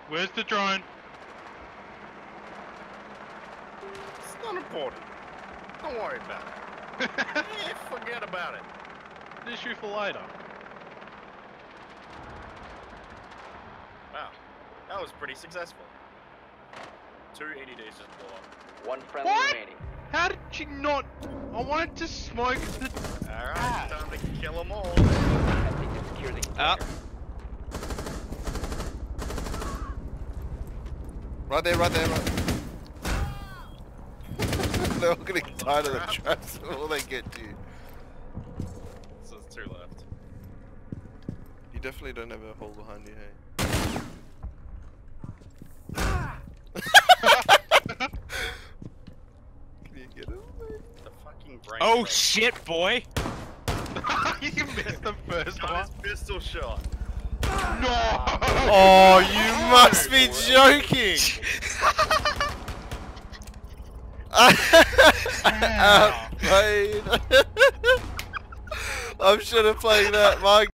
Where's the drone? It's not important. Don't worry about it. Yeah, forget about it. An issue for later. Wow, that was pretty successful. 2 EDDs just blew up. One friendly What? remaining. How did you not? I wanted to smoke the. Alright, time to kill them all. Attempting to secure the container. Up. Right there, right there, right. They're all getting tired of the traps before they get to you. So there's 2 left. You definitely don't have a hole behind you, hey? Can you get it? The fucking brain. Oh broke. shit, boy! You missed the first Got one. his pistol shot. No. Oh, you must be joking! Outplayed. I'm should have played that, my